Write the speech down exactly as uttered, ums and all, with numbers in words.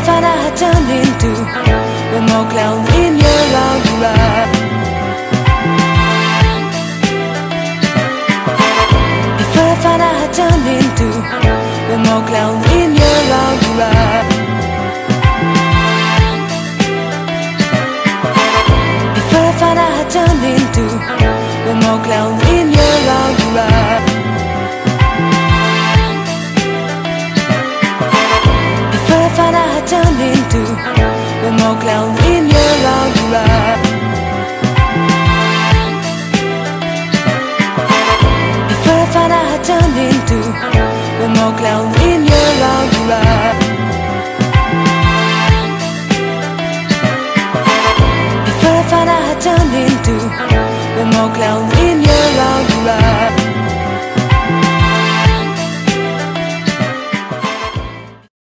find I had turned into a more clown in your round. If I find I had turned into a more clown in your round. If I find I had turned into a more clown in your round. If I find I had turned into a more clown in your round. If I find I had turned into a more clown in your round. If I find I had turned into a more clown